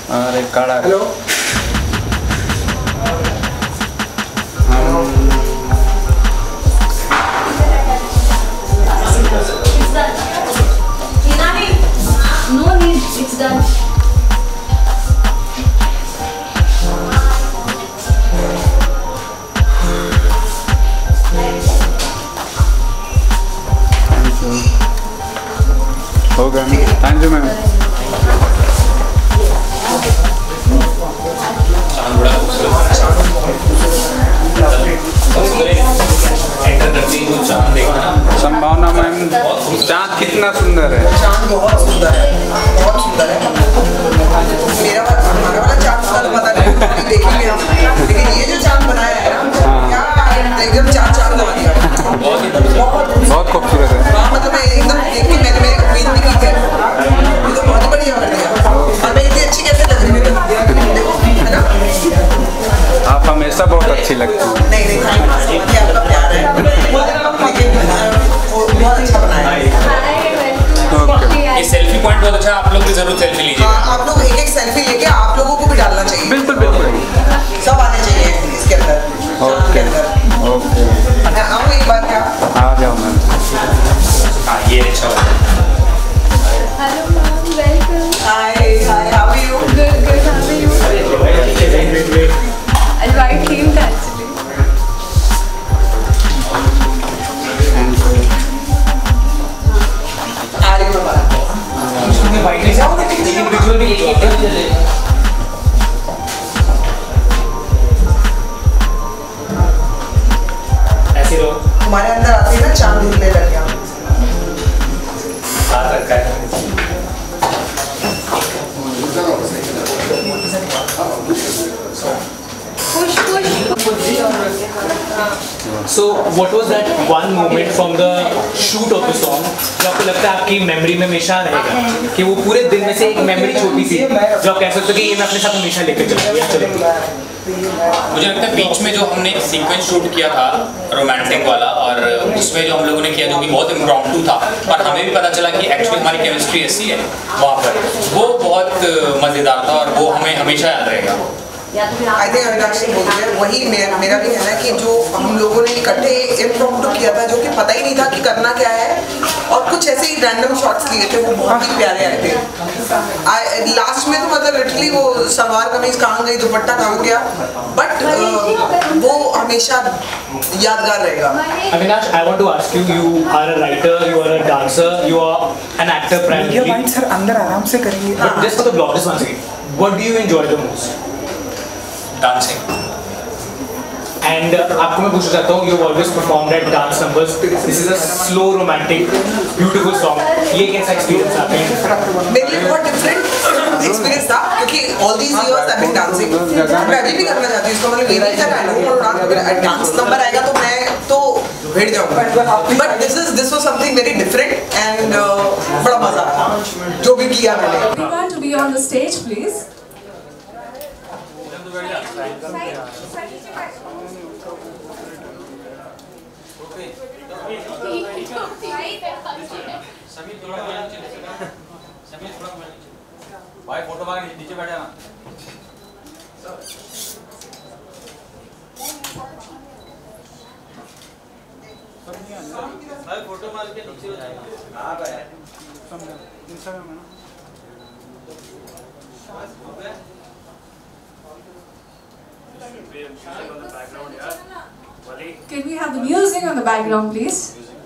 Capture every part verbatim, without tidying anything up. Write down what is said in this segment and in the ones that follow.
अरे काड़ा। Hello. No need, it's done. हो गया। Thank you ma'am. Sambhavna ma'am, चाँद कितना सुंदर है। चाँद बहुत सुंदर है, बहुत सुंदर है। मेरा हमारा वाला चाँद का तो पता नहीं, देखेंगे हम। लेकिन ये जो चाँद बनाया है ना, क्या एकदम चार चार लगा दिया। बहुत खूबसूरत है। हाँ, मतलब मैं एकदम देख के मैंने मेरी उम्मीद नहीं की थी। ये तो बहुत बढ़िया कर दिया। और मैं इतनी अच्छी कैसे लग रही हूँ, है ना? आप हमेशा बहुत अच्छी लगती हैं। नहीं नहीं, थैंक यू, आपका प्यार है। लेकिन वो बहुत अच्छा बनाया है। ये सेल्फी पॉइंट बहुत अच्छा, आप लोग भी जरूर सेल्फी लीजिए। हाँ, आप लोग एक एक सेल्फी लेके आप लोगों को भी डालना चाहिए। बिल्कुल बिल्कुल, सब आने चाहिए इसके अंदर। ओके ओके, आओ एक बार। क्या आ जाओ मैम। हाँ, ये अच्छा होगा। Hello ma'am, welcome. Hi hi, how are you? Good, good, how are you? I right came actually. आ रही हूँ बाहर। जाओ ना, इंडिविजुअल भी एक एक चले। ऐसे रहो। हमारे अंदर आते ही ना चांद ढूंढने लग गया। हाथ रखा है। Push, push. So what was that one moment from the shoot of the song जो आपको लगता है आपकी मेमोरी में हमेशा रहेगा, कि वो पूरे दिन में से एक मेमोरी छोटी सी जो आप कह सकते हो कि ये मैं अपने साथ हमेशा लेकर चलूँगा? मुझे लगता है बीच में जो हमने सीक्वेंस शूट किया था रोमांटिक वाला, और उसमें जो हम लोगों ने किया जो कि बहुत इम्प्रॉम्प्टू था, पर हमें भी पता चला कि एक्चुअली हमारी केमिस्ट्री ऐसी है वहाँ पर, वो बहुत मज़ेदार था और वो हमें हमेशा याद रहेगा। आई थिंक अविनाश ने बोल दिया, वही मेरा मेरा भी कहना है कि जो हम लोगों ने इकट्ठे इम्प्रॉम्प्टू किया था, जो कि पता ही नहीं था कि करना क्या है, और कुछ ऐसे ही रैंडम शॉट्स लिए थे, वो बहुत ही प्यारे आए थे। लास्ट में तो मतलब लिटरली वो सलवार कमीज कहाँ गई, दुपट्टा कहाँ गया, बट वो हमेशा यादगार रहेगा। Avinash, I want to ask you, you are a writer, you are a dancer, you are an actor primarily. Sir अंदर आराम से करेंगे। But just for the bloggers once again, what do you enjoy the most? Dancing. And uh, आपको मैं पूछना चाहता हूँ, you always performed at dance numbers. This is a slow, romantic, beautiful song. ये कैसा experience था आपके? मेरे लिए बहुत डिफरेंट एक्सपीरियंस था, क्योंकि all these years I been dancing. मैं अभी भी करना चाहती हूँ इसको, मतलब मेरी तक I know dance dance number आएगा तो मैं तो भिड़ जाऊंगा। But this is this was something very different and बड़ा मजा आया जो भी किया मैंने। Everyone to be on the stage, please. भाई फोटो मार नीचे बैठ जाना। भाई फोटो मार के नीचे हो जाएगा। हां भाई इंस्टाग्राम में ना। Can we have the music on the background, please?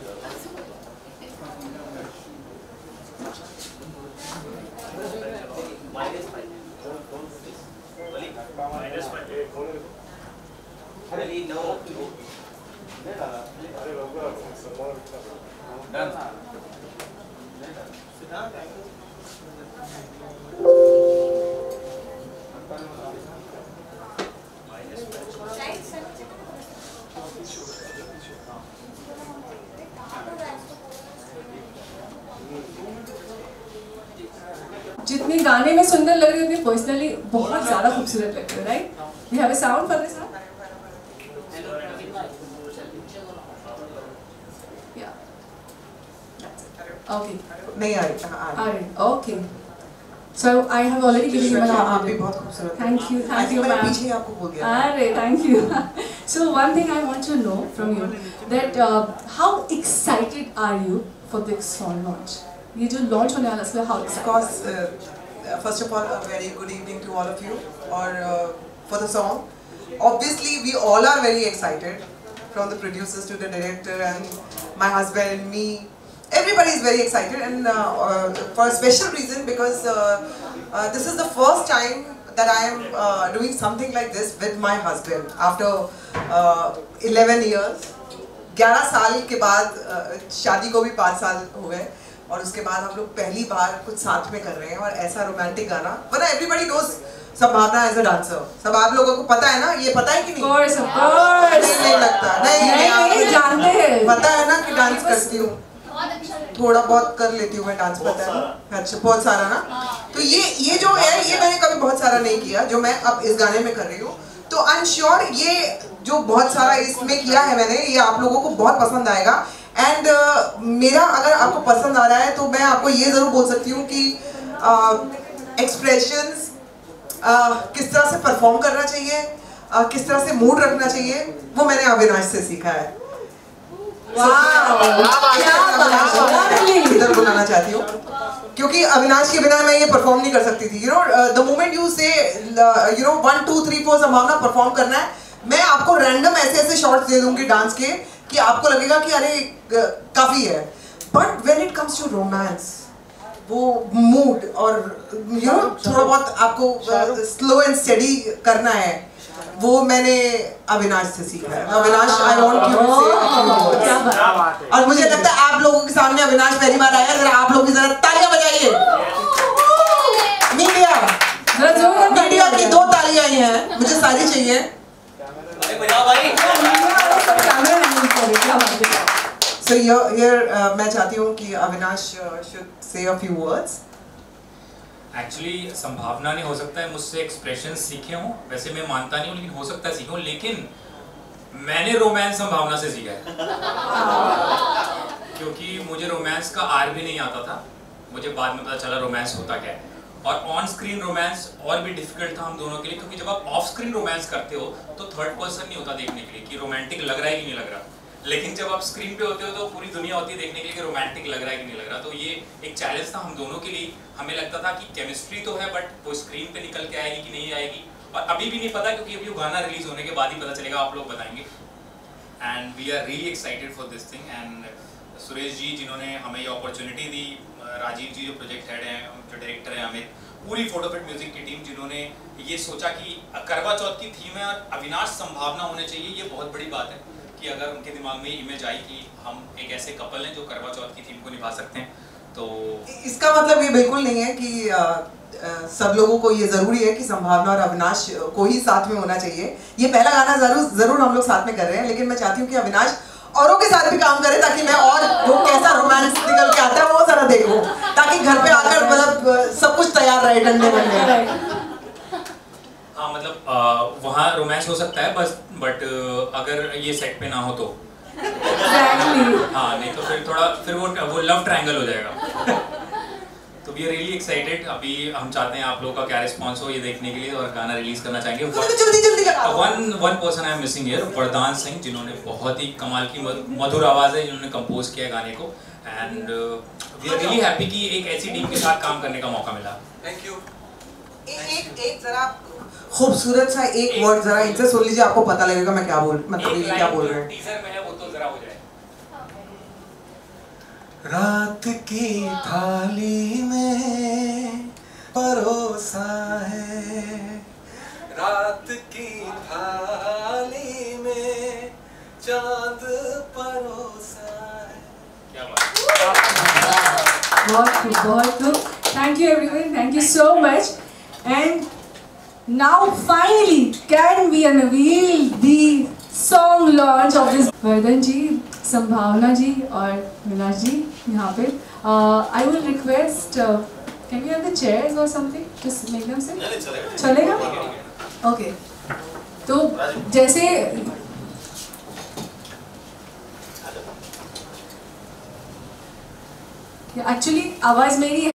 जितने गाने में सुंदर लग रहे हैं, उतने पर्सनली बहुत ज्यादा खूबसूरत लग रहे हैं, right? We have a sound for this, huh? Yeah. That's it. Okay. नहीं आ रही। हाँ, आ रही। Alright. Okay. So I have already given you my आप भी compliment. बहुत खूबसूरत हैं। Thank you, I thank think you, मैंने ma'am. पीछे ही आपको बोल दिया। Arre, thank you. So one thing I want to know from you that uh, how excited are you for this song launch? ये जो launch होने वाला है इसलिए how Of excited? course, uh, first of all, a very good evening to all of you. Or uh, for the song, obviously we all are very excited, from the producers to the director and my husband and me. Everybody is very excited, and uh, uh, for a special reason, because uh, uh, this is the first time that I am uh, doing something like this with my husband after uh, eleven years. ग्यारह साल के बाद uh, शादी को भी पाँच साल हो गए और उसके बाद हम लोग पहली बार कुछ साथ में कर रहे हैं और ऐसा रोमांटिक गाना। वरना everybody knows Sambhavna as a dancer, सब आप लोगों को पता है ना, ये पता है कि नहीं? Of course, of course. नहीं, नहीं लगता नहीं, नहीं, नहीं, जानते हैं। पता है ना कि डांस करती हूँ, थोड़ा बहुत कर लेती हूँ मैं डांस, पता है ना? अच्छा, बहुत सारा ना। तो ये ये जो है ये मैंने कभी बहुत सारा नहीं किया जो मैं अब इस गाने में कर रही हूँ। तो आई एम श्योर ये जो बहुत सारा इसमें किया है मैंने, ये आप लोगों को बहुत पसंद आएगा। एंड uh, मेरा अगर आपको पसंद आ रहा है तो मैं आपको ये ज़रूर बोल सकती हूँ कि एक्सप्रेशंस uh, uh, किस तरह से परफॉर्म करना चाहिए, uh, किस तरह से मूड रखना चाहिए, वो मैंने अविनाश से सीखा है। इधर बुलाना चाहती हूँ क्योंकि अविनाश के बिना मैं ये परफॉर्म नहीं कर सकती थी। You know the moment you say you know one two three four Sambhavna perform करना है, मैं आपको रैंडम ऐसे ऐसे शॉट्स दे दूंगी डांस के कि आपको लगेगा कि अरे काफी है। But when it comes to romance, वो मूड और यू नो थोड़ा बहुत आपको स्लो एंड स्टेडी करना है, वो मैंने अविनाश से सीखा है। Avinash, I want you to say, और मुझे लगता है आप लोगों के सामने अविनाश पहली बार आया, जरा आप लोग भी जरा तालियां बजाइए। मीडिया मीडिया की दो तालियां ही हैं, मुझे सारी चाहिए। So here, here uh, मैं चाहती हूँ कि Avinash uh, should say a few words. Actually Sambhavna नहीं हो सकता है मुझसे एक्सप्रेशन सीखे हों, वैसे मैं मानता नहीं हूँ लेकिन हो सकता है सीखे हों, लेकिन मैंने रोमांस संभावना से सीखा है क्योंकि मुझे रोमांस का आर भी नहीं आता था, मुझे बाद में पता चला रोमांस होता क्या है। और ऑन स्क्रीन रोमांस और भी डिफिकल्ट था हम दोनों के लिए, क्योंकि जब आप ऑफ स्क्रीन रोमांस करते हो तो थर्ड पर्सन नहीं होता देखने के लिए कि रोमांटिक लग रहा है कि नहीं लग रहा, लेकिन जब आप स्क्रीन पे होते हो तो पूरी दुनिया होती है देखने के लिए कि रोमांटिक लग रहा है कि नहीं लग रहा। तो ये एक चैलेंज था हम दोनों के लिए। हमें लगता था कि केमिस्ट्री तो है बट वो स्क्रीन पे निकल के आएगी कि नहीं आएगी, और अभी भी नहीं पता क्योंकि अभी वो गाना रिलीज होने के बाद ही पता चलेगा, आप लोग बताएंगे। And we are really excited for this thing. And Suresh ji जिन्होंने हमें ये अपॉर्चुनिटी दी, राजीव जी जो प्रोजेक्ट हेड हैं, जो डायरेक्टर हैं, अमित, पूरी फोटोफिट म्यूजिक की टीम जिन्होंने ये सोचा कि करवा चौथ की थीम है और अविनाश संभावना होने चाहिए, ये बहुत बड़ी बात है कि अगर उनके दिमाग में इमेज आई कि हम एक ऐसे कपल हैं जो करवा चौथ की थीम को निभा सकते हैं। तो इसका मतलब ये बिल्कुल नहीं है कि आ, आ, सब लोगों को ये जरूरी है कि संभावना और अविनाश को ही साथ में होना चाहिए। ये पहला गाना जरूर जरूर हम लोग साथ में कर रहे हैं, लेकिन मैं चाहती हूँ कि अविनाश औरों के साथ भी काम करे ताकि मैं और वो कैसा रोमांस निकल के आता है वो जरा देखूं, ताकि घर पे आकर मतलब सब कुछ तैयार रहे डंडे वंडे। हाँ मतलब वहाँ रोमांस हो सकता है बस, बट अगर ये सेट पे ना हो तो हाँ, नहीं तो फिर थोड़ा फिर वो वो लव ट्रायंगल हो जाएगा। तो वी आर रियली एक्साइटेड। अभी हम चाहते हैं आप लोगों का क्या रिस्पांस हो ये देखने के लिए, और गाना रिलीज करना चाहेंगे। जल्दी जल्दी one one person I am missing here, Vardan Singh, जिन्होंने बहुत ही कमाल की मधुर आवाज़ है, जिन्होंने कंपोज किया गाने को। And we are really happy कि एक ऐसी टीम के साथ काम करने का मौका मिला। Thank you. एक एक जरा खूबसूरत सा एक वर्ड जरा इनसे सुन लीजिए, आपको पता लगेगा मैं क्या बोल मतलब ये क्या बोल रहे हैं। टीजर में है वो तो जरा हो जाए। रात की थाली में परोसा है, रात की थाली में चांद परोसा है। क्या बात। बहुत खूब, बहुत खूब। Thank you everyone, thank you so much. And now finally can we unveil the song launch of this. Vardhan जी, संभावना जी और अविनाश जी यहाँ पे। I will request, uh, can we have the chairs or something? Just make them sit. चलेगा? Okay. तो जैसे actually आवाज़ मेरी